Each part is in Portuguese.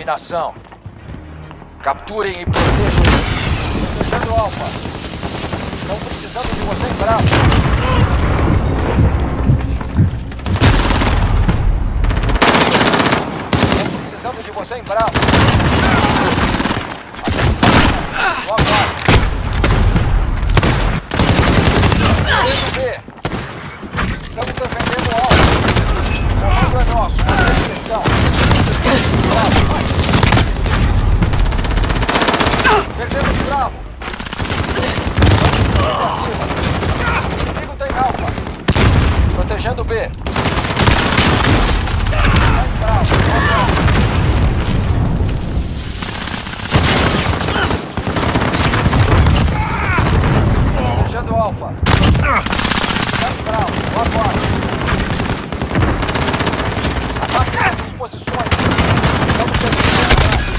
eliminação. Capturem e protejam. Protegendo Alfa. Estão precisando de você em Bravo. Estão precisando de você em Bravo. Logo lá. Estamos defendendo o Alfa. O comando é nosso. Atenção. Bravo, vai. Perdemos Bravo. Vamos pra cima. O inimigo tem Alfa. Protegendo B. Vai Bravo. Protegendo Alfa. Vai Bravo. Lá fora. Ataque nessas posições. Estamos defendendo Bravo.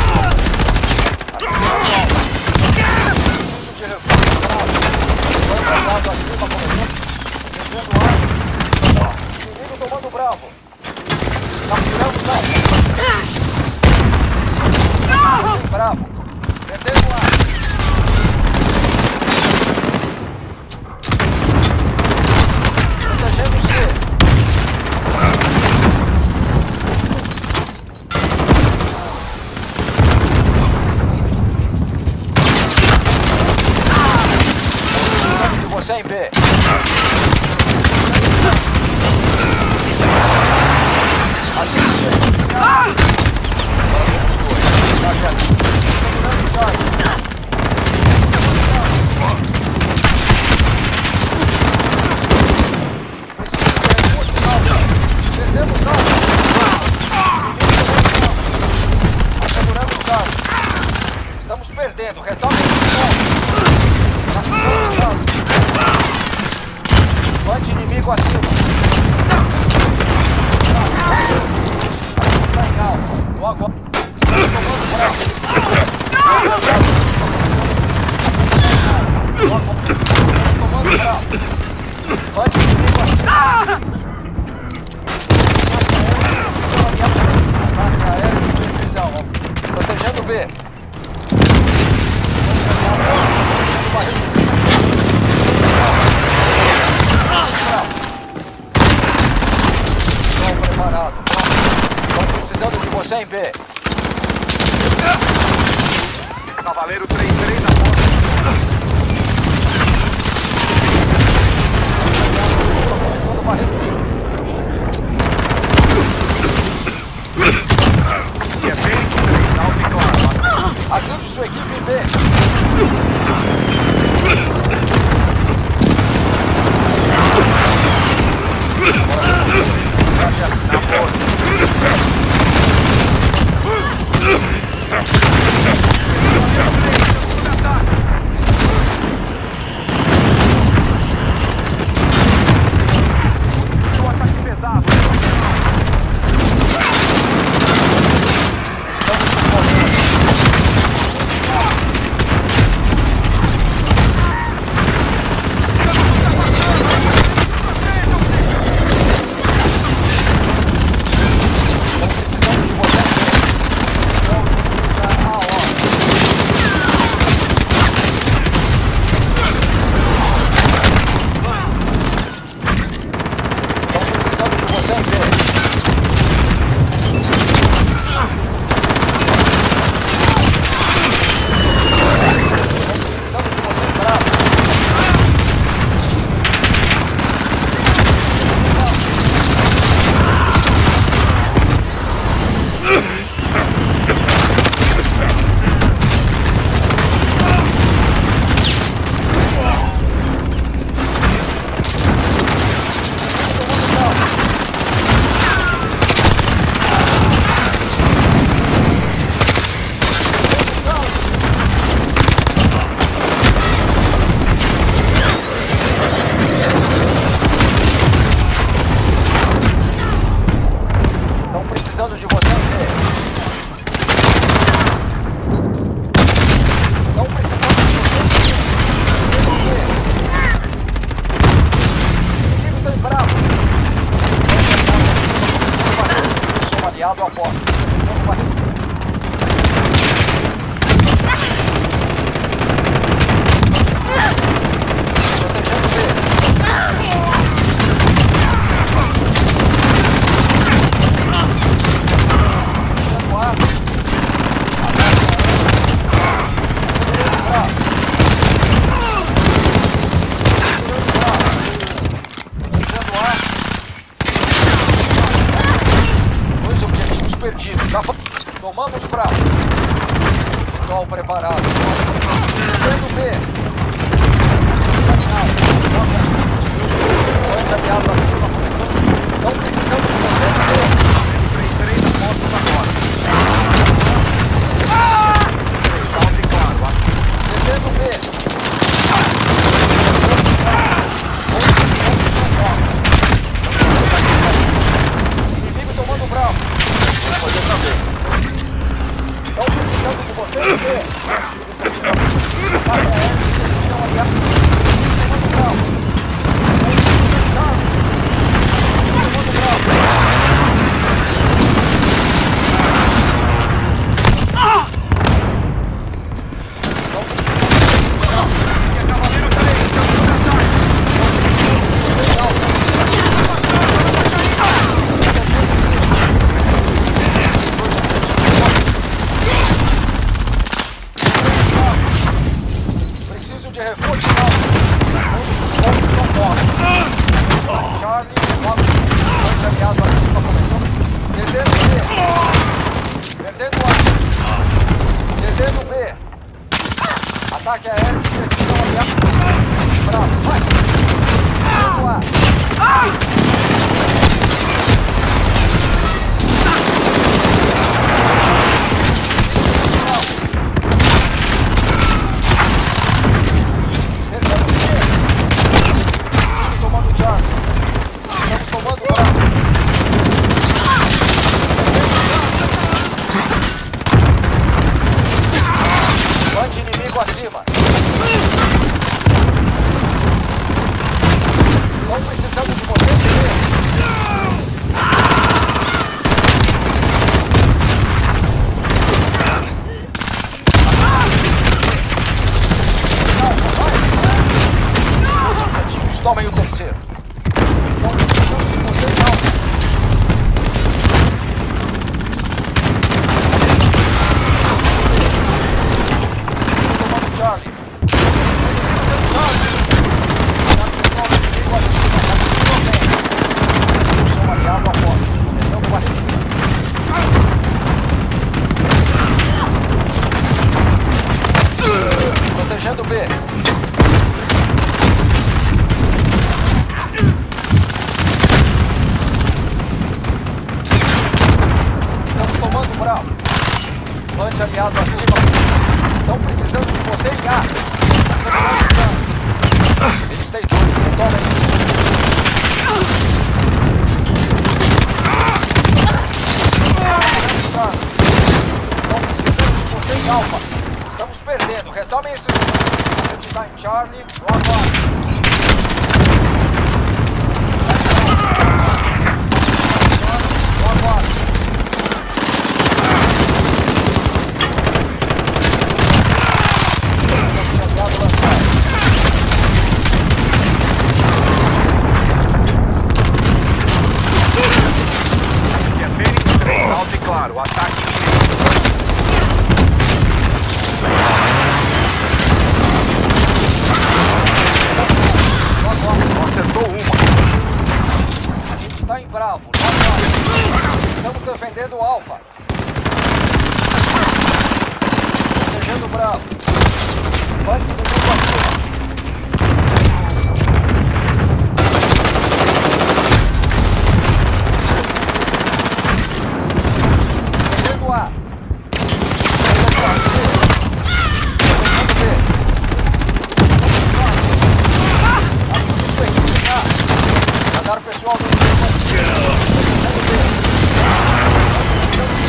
Inimigo tomando Bravo. Capturamos Alfa. Bravo. Perdendo o ar. Protegendo C. Você em B. Aqui você. Perdemos algo. Assegurando o carro. Estamos perdendo. Retorne Fante inimigo acima. Está em Alfa. Logo. Estamos tomando Bravo. Estamos tomando Bravo. Fante inimigo acima. Ataque aéreo de precisão. Protegendo B. Estão preparados. Estão precisando de você em B. Cavaleiro 3-3 na ponta. Estão começando a varrer. E é bem 3, alto e claro. Ajude sua equipe em B. Na ponta. O ataque pesado. aliado a posto. Atenção, barreiro. Missão preparada. Defendendo B. Pode aliado acima, começando. Não precisamos de você, C. 3 na porta agora. Alto e claro. Defendendo B. Inimigo tomando bravo. Pode saber. Estão precisando de você, C. Vai aéreo, posição aliada. Tomando bravo. Preciso de reforço. Todos os pontos são nossos. Charlie, dois aliados acima, começando. Perdendo B. Perdendo A. Perdendo B. Ataque aéreo de precisão aliada. Bravo, vai. Perdendo A. Acima. Não precisamos de você, os objetivos, tomem o terceiro. Não precisamos de você, não. Charlie. Sou aliado a posto. Começando o arreio. Protegendo B. Estamos tomando bravo. Lante aliado acima. Estão precisando de você em A. Eles têm dois, toma isso. Estão precisando de você em Alpha. Estamos perdendo, retomem esse. A gente está em Charlie, no aguardo. Claro, ataque acertou uma. A gente está em Bravo. Estamos defendendo o Alpha. Protegendo o Bravo. Vai que tem um acima. Pessoal do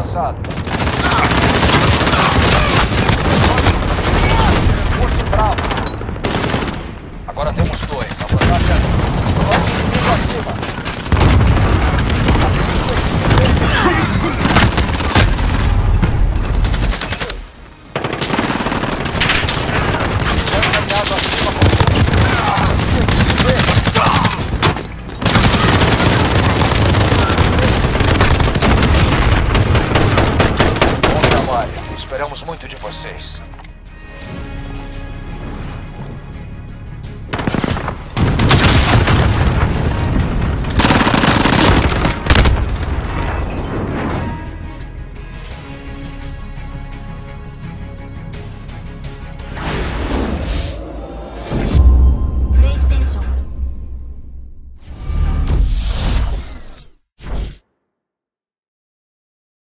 avançado. Reforço bravo. Agora temos dois. Abordagem ali. Vamos inimigo acima. Caminhado acima com Bom trabalho. Esperamos muito de vocês.